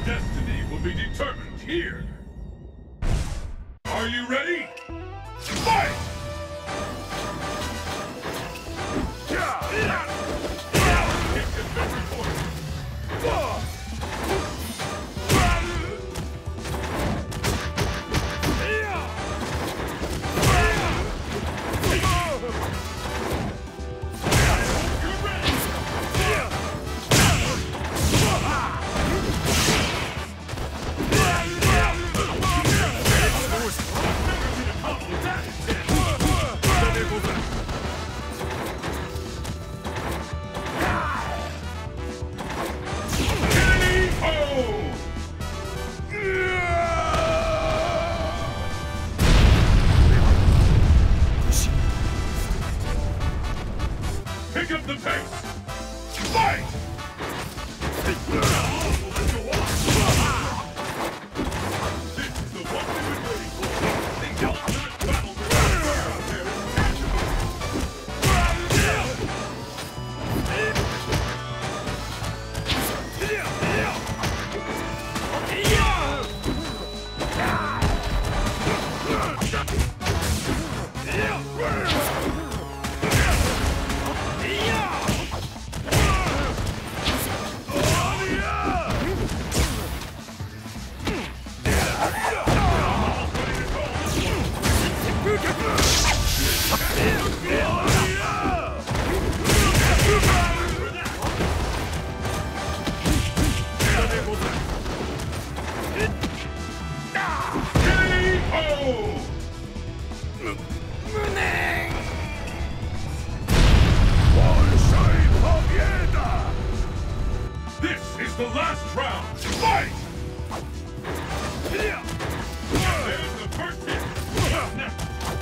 destiny will be determined here. Are you ready? Fight! Pick up the pace! Fight! This is the one we've been waiting for! The ultimate battle out there is This is the last round! Fight! There's the first hit! What's next?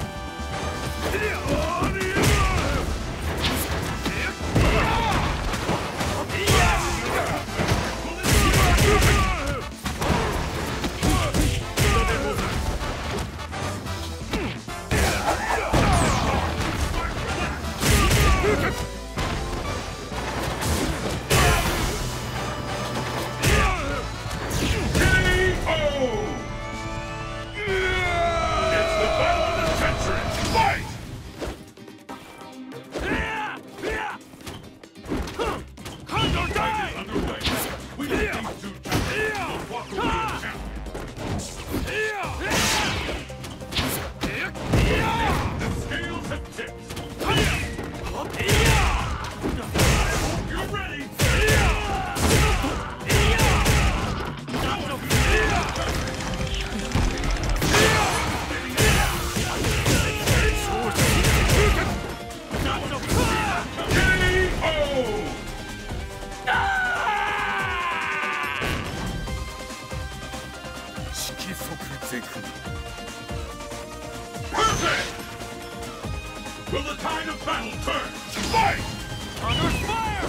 Perfect! Will the tide of battle turn? Fight! Under fire!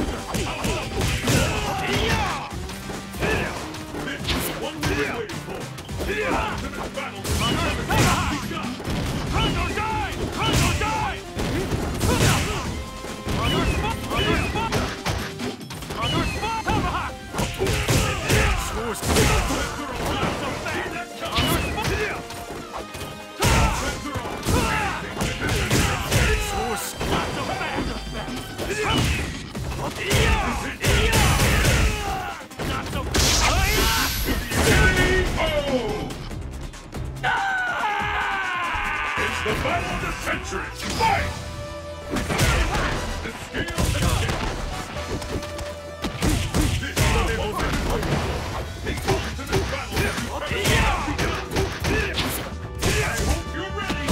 This is the one we've been waiting for. The ultimate battle under fire! Kondo die! Kondo die! Under spot! Under spot! Under spot! Tomahawk! It's the battle of the century! Fight! The scales have tipped! This is the moment we've waited for! The ultimate battle has begun! I hope you're ready!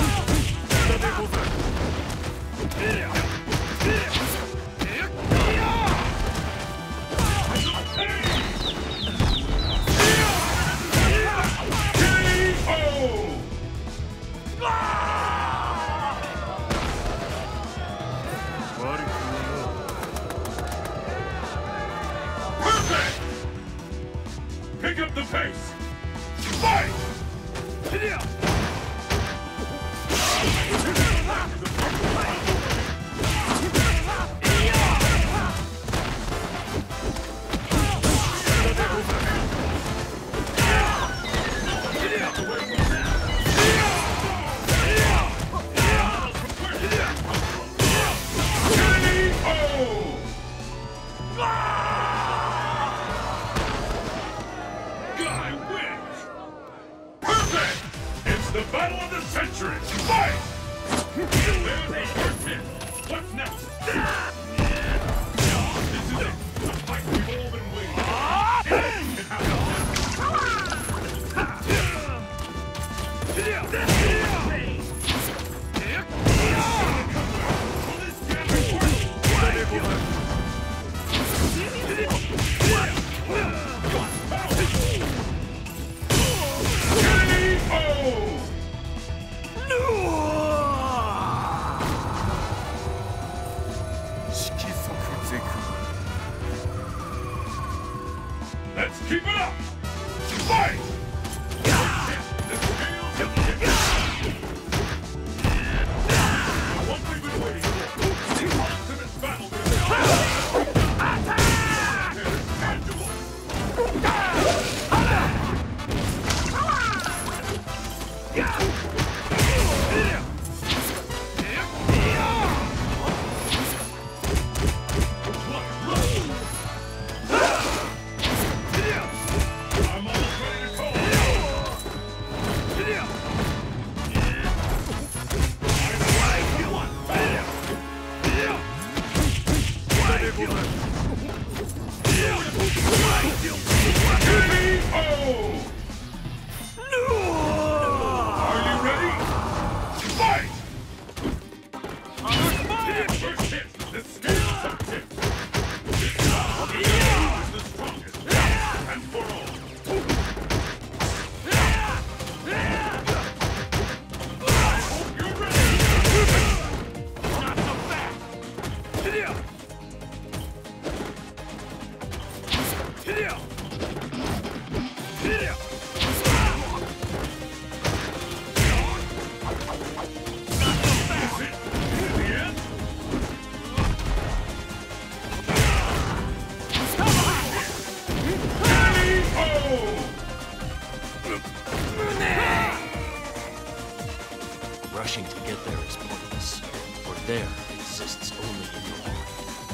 The battle of the century! Fight! There's the first hit. What's next? This is it. The fight we've all been waiting for. Let's keep it up! Fight! The scales have tipped. What we've been waiting for. The ultimate battle is tangible. Rushing to get there is pointless, for there exists only in your mind.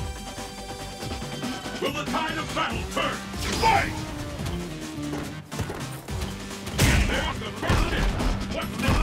Will the tide of battle turn? Fight! And there's the first hit. What's next?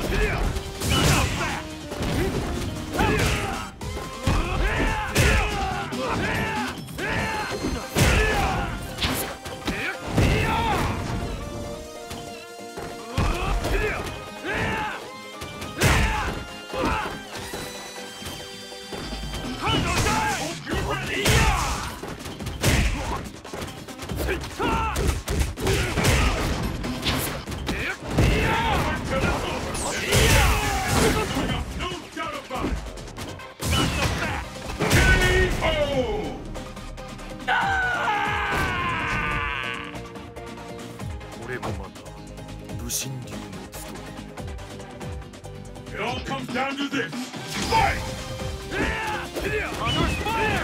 It all comes down to this. Fight! Under fire!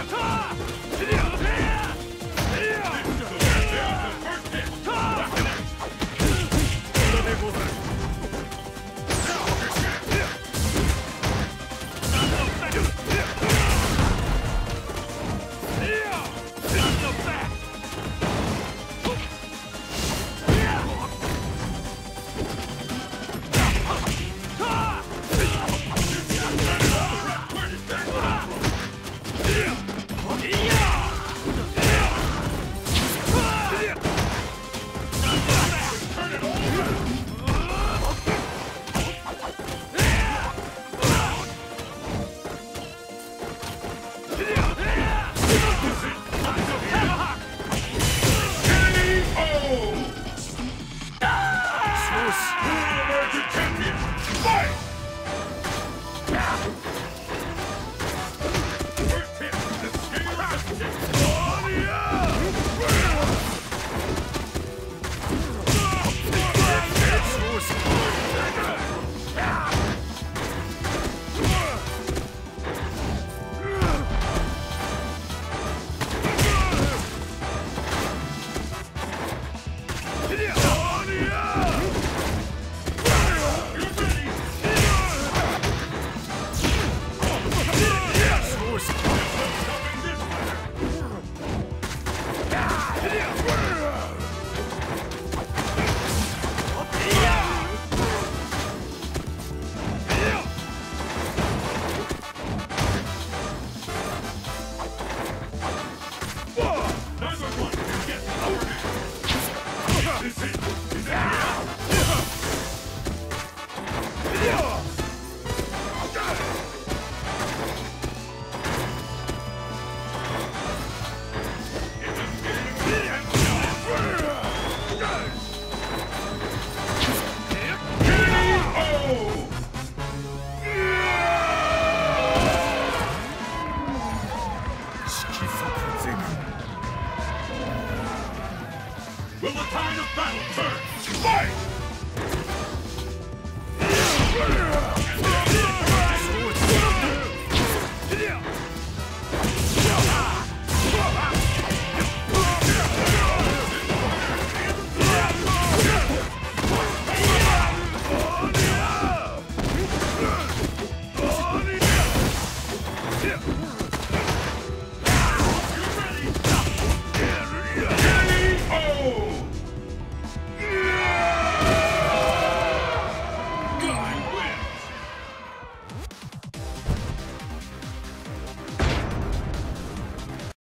Will the tide of battle turn? Fight!